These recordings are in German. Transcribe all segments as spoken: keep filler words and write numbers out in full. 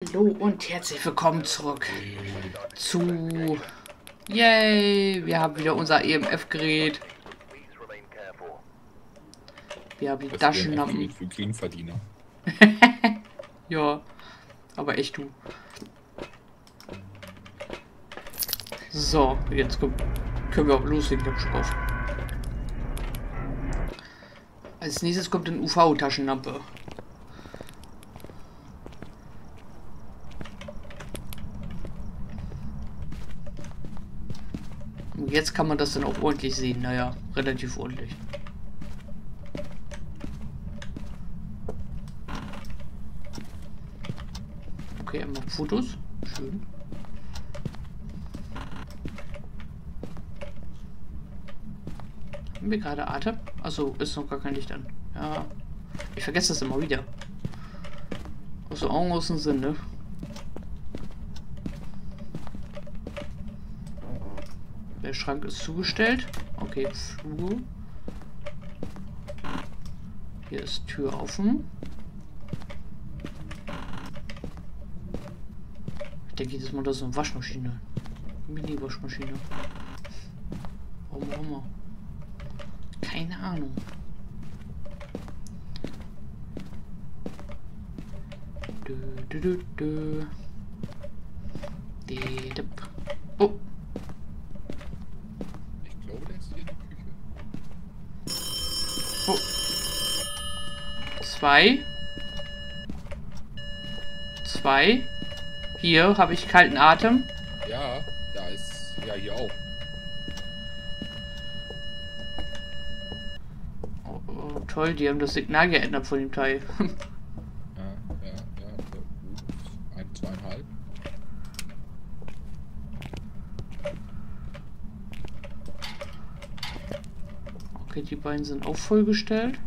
Hallo und herzlich willkommen zurück zu... Yay! Wir haben wieder unser E M F-Gerät. Wir haben die Das Taschenlampen. für Geringverdiener. Ja, aber echt du. So, jetzt können wir auch loslegen, ich hab schon auf. Als nächstes kommt eine U V-Taschenlampe. Und jetzt kann man das dann auch ordentlich sehen. Naja, relativ ordentlich. Okay, einmal Fotos. Schön. Haben wir gerade Atem? Achso, ist noch gar kein Licht an. Ja. Ich vergesse das immer wieder. Aus den Augen, aus dem Sinn, ne? Der Schrank ist zugestellt. Okay, Flur. Hier ist Tür offen. Ich denke jedes Mal, das ist eine Waschmaschine. Mini-Waschmaschine. Warum auch immer. Keine Ahnung. Dö, dö, dö, dö. Dö, dö. Oh. Ich glaube, der ist hier in der Küche. Oh. Zwei. Zwei. Hier habe ich kalten Atem. Ja, da ist... Ja, hier auch. Oh, oh, toll, die haben das Signal geändert von dem Teil. Ja, ja, ja. Gut. Ein, zweieinhalb. Okay, die beiden sind auch vollgestellt.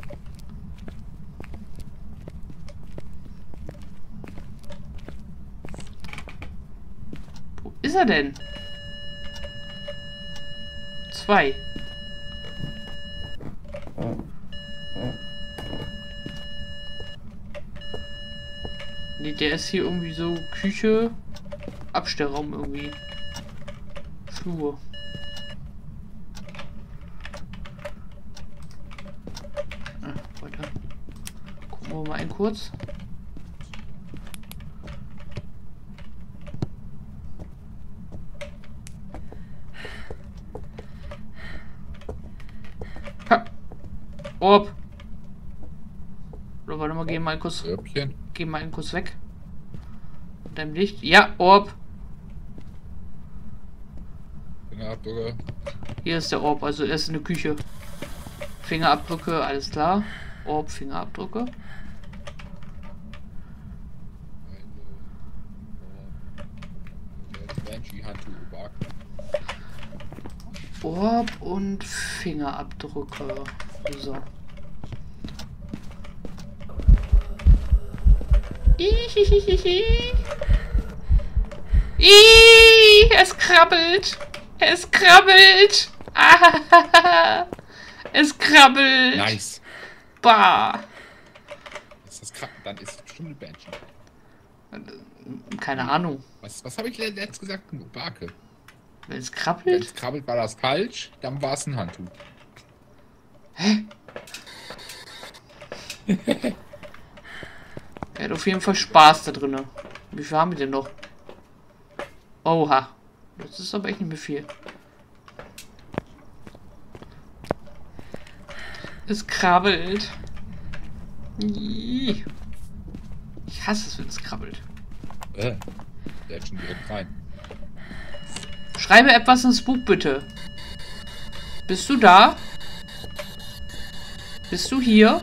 Wo ist er denn? Zwei. Nee, der ist hier irgendwie so Küche, Abstellraum irgendwie. Flur. Ah, weiter. Gucken wir mal einen kurz. Ha! Orb! Oder warte mal, geh mal kurz. Röpchen. Geh mal einen kurz weg. Mit deinem Licht. Ja, Orb! Fingerabdrücke. Hier ist der Orb, also er ist in der Küche. Fingerabdrücke, alles klar. Orb, Fingerabdrücke. Banshee-Handtuch überbacken. Orb und Fingerabdrücke. So. Ihihihihi. Ih, es krabbelt. Es krabbelt. Ah, es krabbelt. Nice. Bah. Ist das krabbelt? Dann ist es bestimmt eine Banshee. Keine Ahnung. Was, was habe ich letztes gesagt? Barke. Wenn es Wenn krabbelt? es krabbelt, war das falsch. Dann war es ein Handtuch. Hä? Er hat auf jeden Fall Spaß da drin. Wie viel haben wir denn noch? Oha. Das ist aber echt nicht mehr viel. Es krabbelt. Ih. Ich hasse es, wenn es krabbelt. Äh, der hat schon direkt rein. Schreibe etwas ins Buch, bitte. Bist du da? Bist du hier?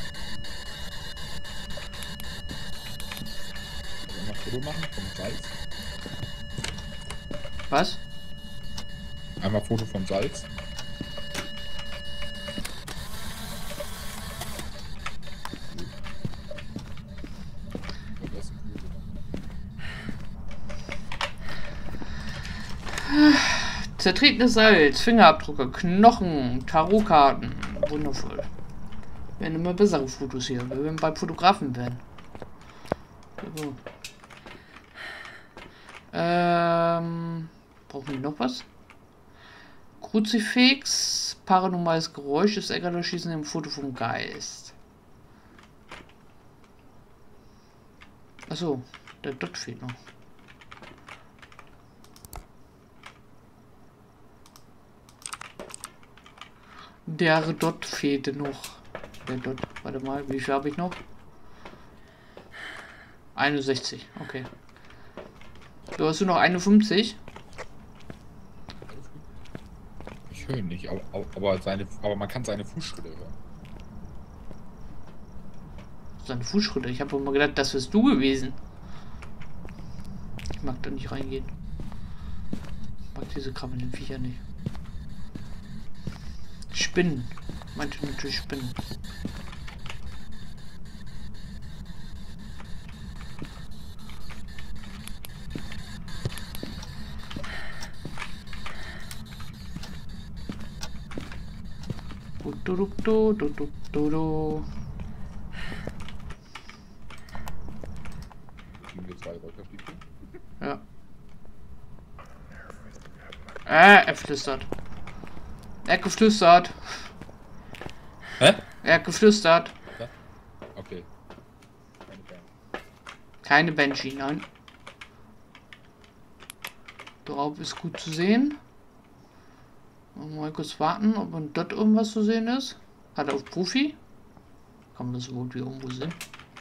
Wollen wir mal Foto machen vom Salz? Was? Einmal Foto vom Salz. Zertretenes Salz, Fingerabdrücke, Knochen, Tarotkarten. Wundervoll. Wir werden immer bessere Fotos hier. Wir werden bald Fotografen werden. So. Ähm, brauchen wir noch was? Kruzifix, paranormales Geräusch, das Eckert schießen im Foto vom Geist. Achso, der Dot fehlt noch. Der Dot fehlte noch. Der Dot, warte mal, wie viel habe ich noch? einundsechzig, okay. Du hast du noch einundfünfzig? Ich höre nicht, aber, aber, seine, aber man kann seine Fußschritte hören. Seine Fußschritte? Ich habe immer gedacht, das wärst du gewesen. Ich mag da nicht reingehen. Ich mag diese krabbelnden Viecher nicht. Spinnen. Manche natürlich Spinnen. Du, du, du, du, du, du, du. Kriegen wir zwei Räucherstäbchen? Ja. Äh, er flüstert. Er hat geflüstert. Hä? Er hat geflüstert. Ja? Okay. Keine Band. Keine Banshee, nein. Drauf ist gut zu sehen. Mal kurz warten, ob man dort irgendwas zu sehen ist. Hat er auf Profi? Kann man das wohl wieder irgendwo sehen?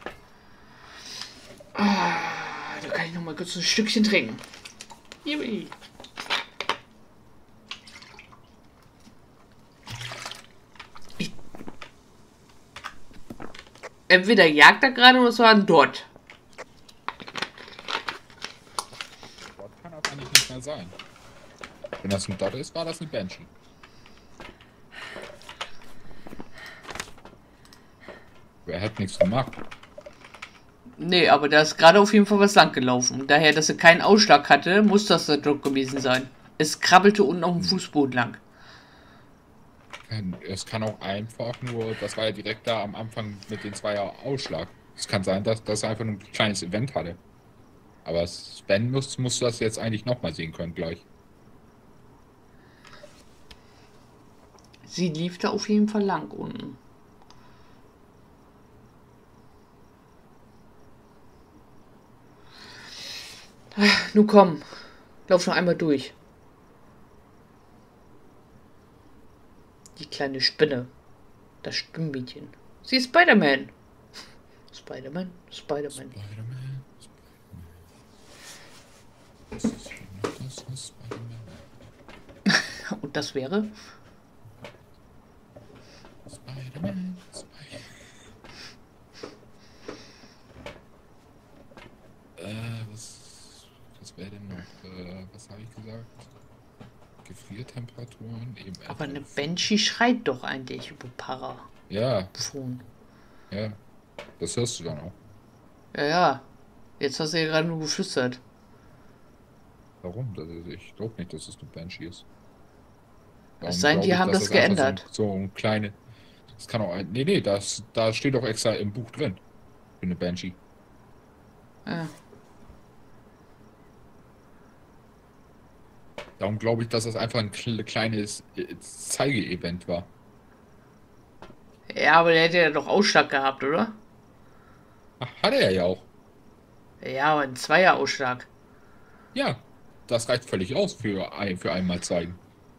Ah, da kann ich noch mal kurz ein Stückchen trinken. Yui. Ich Entweder jagt er gerade oder es war ein Dot. Dort kann das eigentlich nicht mehr sein. Wenn das ein Dot ist, war das ein Banshee. Er hat nichts gemacht. Nee, aber da ist gerade auf jeden Fall was lang gelaufen. Daher, dass er keinen Ausschlag hatte, muss das der Dot gewesen sein. Es krabbelte unten auf dem Fußboden lang. Es kann auch einfach nur, das war ja direkt da am Anfang mit den Zweier Ausschlag. Es kann sein, dass das einfach nur ein kleines Event hatte. Aber Sven muss, muss das jetzt eigentlich nochmal sehen können gleich. Sie lief da auf jeden Fall lang unten. Ach, nun komm. Lauf noch einmal durch. Die kleine Spinne. Das Spinnmädchen. Sie ist Spider-Man. Spider-Man, Spider-Man. Spider-Man, Spider-Man. Das ist hier noch das, was Spider-Man. Und das wäre? Spider-Man, Spider-Man. Äh, was, was wäre denn noch? Äh, was habe ich gesagt? Gefriertemperaturen eben. Aber eine Banshee schreit doch eigentlich über Para. Ja. Phone. Ja. Das hörst du dann auch. Ja, ja. Jetzt hast du ja gerade nur geflüstert. Warum? Das ist, ich glaube nicht, dass es eine Banshee ist. Es sei denn, die haben das geändert. So, so ein kleine. Das kann auch ein. Nee, nee, das, da steht doch extra im Buch drin. Für eine Banshee. Ja. Darum glaube ich, dass das einfach ein kleines Zeige-Event war. Ja, aber der hätte ja doch Ausschlag gehabt, oder? Ach, hat er ja auch. Ja, aber ein Zweier-Ausschlag. Ja, das reicht völlig aus für, ein, für einmal zeigen.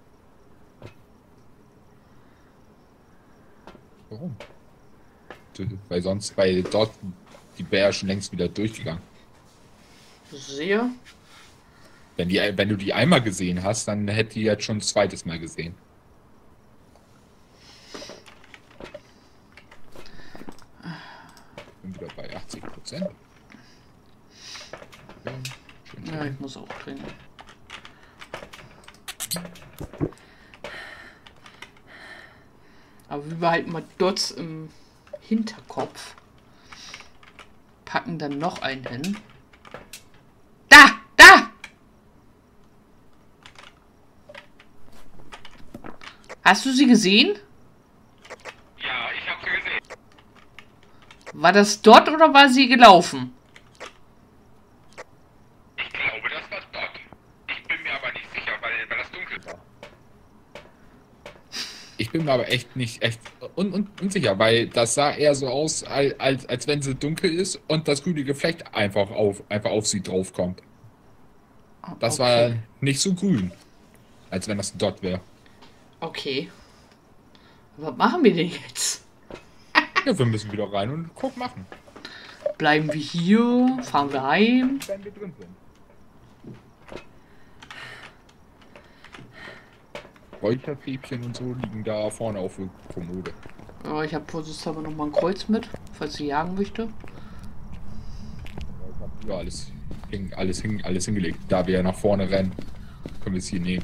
Warum? Weil sonst, weil dort die Bär schon längst wieder durchgegangen. Sehr. Wenn, die, wenn du die einmal gesehen hast, dann hätte die jetzt schon ein zweites Mal gesehen. Bin wieder bei achtzig Prozent. Ja, schön, schön. Ja, ich muss auch trinken. Aber wir behalten mal Dots im Hinterkopf. Packen dann noch einen hin. Da! Da! Hast du sie gesehen? Ja, ich habe sie gesehen. War das dort oder war sie gelaufen? Ich glaube, das war ich bin mir aber echt nicht echt un, un, unsicher, weil das sah eher so aus, als, als, als wenn sie dunkel ist und das grüne Geflecht einfach auf, einfach auf sie draufkommt. Das Okay. war nicht so grün, als wenn das ein Dot wäre. Okay. Was machen wir denn jetzt? Ja, wir müssen wieder rein und guck machen. Bleiben wir hier? Fahren wir heim? Wenn wir drin sind. Räucherstäbchen und so liegen da vorne auf der Kommode. Oh, ich habe vorsichtshalber noch mal ein Kreuz mit, falls sie jagen möchte. Ja, alles, hing, alles, hing, alles hingelegt. Da wir ja nach vorne rennen, können wir es hier nehmen.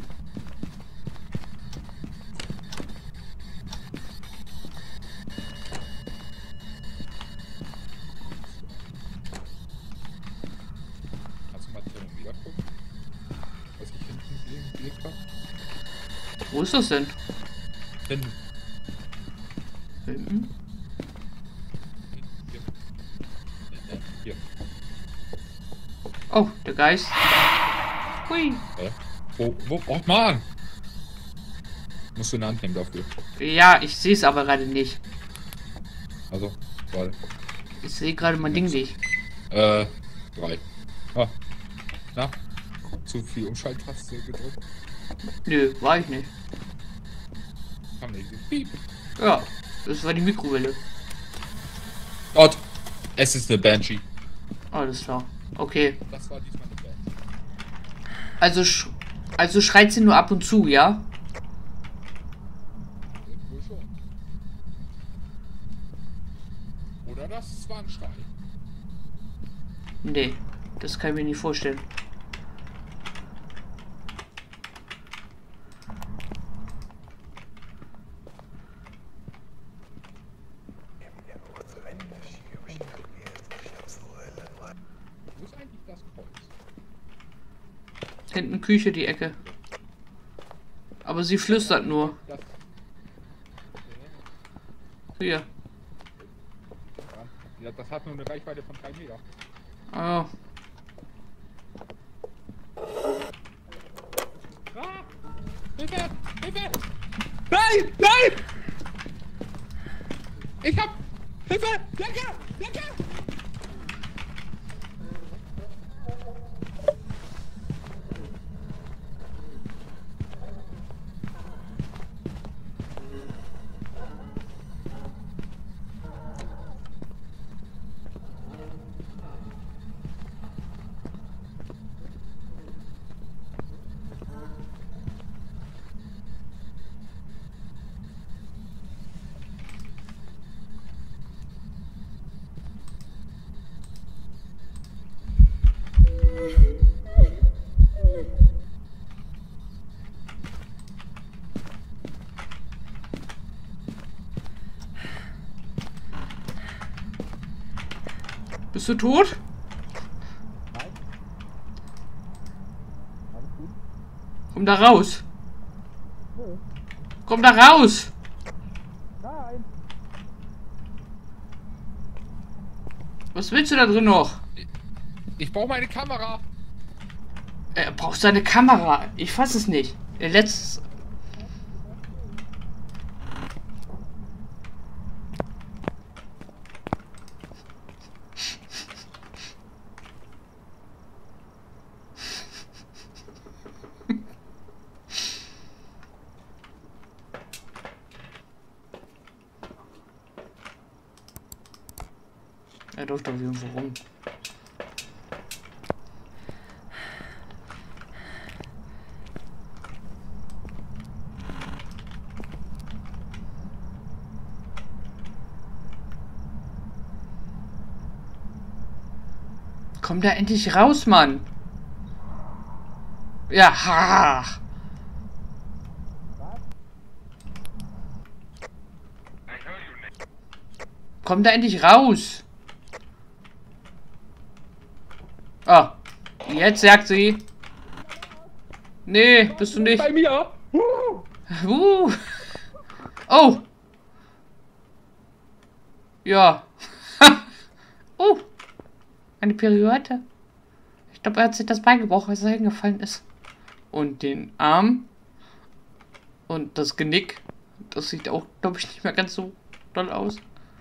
Kannst du mal Thermometer gucken? Was ich hinten gelegt habe? Wo ist das denn? Hinten. Hinten? Hier. Hier. Oh, der Geist. Hui. Hä? Wo, wo? Oh Mann! Musst du eine Hand nehmen dafür. Ja, ich sehe es aber gerade nicht. Also, warte. Ich sehe gerade mein Ding nicht. Äh, drei. Ah. Na? Zu viel Umschalttaste gedrückt? Nö, war ich nicht. Kam nicht. Piep. Ja, das war die Mikrowelle. Gott! Es ist eine Banshee. Alles klar. Okay. Das war diesmal eine Banshee. Also, sch also schreit sie nur ab und zu, ja? Wohl schon. Oder das war ein Schrei. Nee, das kann ich mir nicht vorstellen. Wo ist eigentlich das Kreuz? Hinten Küche, die Ecke. Aber sie flüstert nur. Das. Hier. Ja, das hat nur eine Reichweite von drei Meter. Oh. Ah! Hilfe! Hilfe! Nein! Nein! Ich hab... Hilfe! Decke! Decke! Bist du tot? Nein. Alles gut? Komm da raus. Nö. Komm da raus. Nein. Was willst du da drin noch? Ich brauche meine Kamera. Er braucht seine Kamera. Ich fass es nicht. Er letztes. Er läuft doch irgendwo rum. Komm da endlich raus, Mann. Ja, ha. Ich höre you nicht. Komm da endlich raus. Ah, jetzt sagt sie. Nee, bist du nicht. Bei mir. Uh. Oh. Ja. Oh. Eine Periode. Ich glaube, er hat sich das Bein gebrochen, als er hingefallen ist. Und den Arm. Und das Genick. Das sieht auch, glaube ich, nicht mehr ganz so doll aus.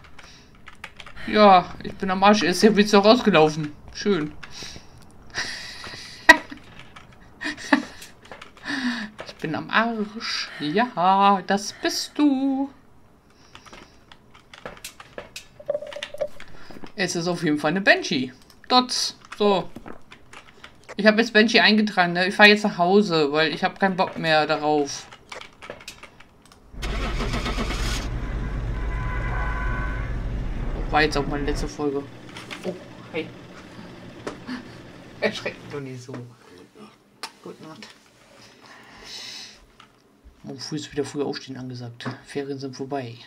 Ja, ich bin am Arsch. Er ist ja wieder rausgelaufen. Schön. Ich bin am Arsch. Ja, das bist du. Es ist auf jeden Fall eine Banshee. Dots. So. Ich habe jetzt Banshee eingetragen. Ne? Ich fahre jetzt nach Hause, weil ich habe keinen Bock mehr darauf. War jetzt auch meine letzte Folge. Oh, hey. Erschreckt doch nicht so. Gute Nacht. Oh, früh ist wieder früh aufstehen angesagt. Ferien sind vorbei.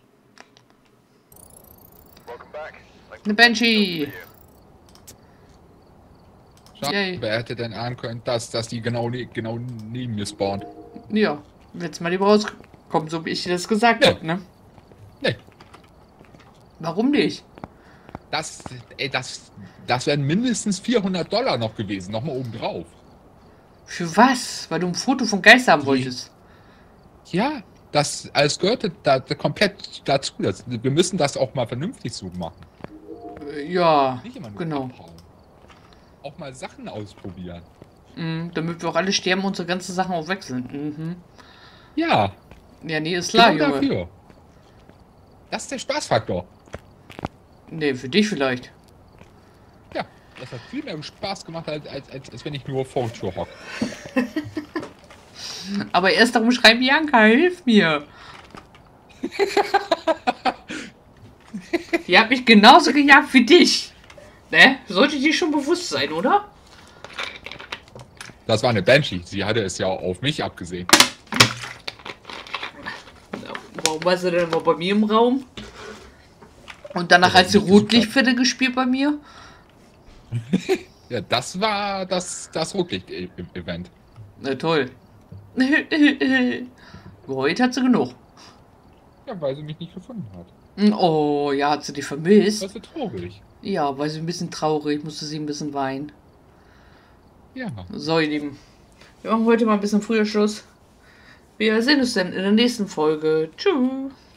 Eine Banshee! Schade, Yay. wer hätte denn ahnen können, dass, dass die genau, ne, genau neben mir spawnt? Ja, jetzt mal lieber rauskommen, so wie ich dir das gesagt Ja. habe, ne? Nee, Warum nicht? das, ey, das, das wären mindestens vierhundert Dollar noch gewesen, nochmal oben drauf. Für was? Weil du ein Foto von Geist haben Die- wolltest. Ja, das alles gehörte da, da komplett dazu. Das, wir müssen das auch mal vernünftig so machen. Äh, Ja, Nicht immer nur genau. abhauen. Auch mal Sachen ausprobieren. Mhm, damit wir auch alle sterben und unsere ganzen Sachen auch wechseln. Mhm. Ja, Ja, nee, ist klar, genau Junge. dafür. Das ist der Spaßfaktor. Nee, für dich vielleicht. Ja, das hat viel mehr Spaß gemacht, als, als, als, als wenn ich nur vor der Tür hocke. Aber erst darum schreiben, Bianca, hilf mir. Die hat mich genauso gejagt wie dich. Ne? Sollte dir schon bewusst sein, oder? Das war eine Banshee. Sie hatte es ja auf mich abgesehen. Warum war sie denn immer bei mir im Raum? Und danach Ja, hat sie nicht gesucht Rotlichtfette gespielt bei mir? Ja, das war das, das Rotlicht-Event. Na toll. Heute hat sie genug. Ja, weil sie mich nicht gefunden hat. Oh, ja, hat sie dich vermisst? Das ist traurig. Ja, war sie ein bisschen traurig, musste sie ein bisschen weinen. Ja. So, ihr Lieben. Wir machen heute mal ein bisschen früher Schluss. Wir sehen uns dann in der nächsten Folge. Tschüss.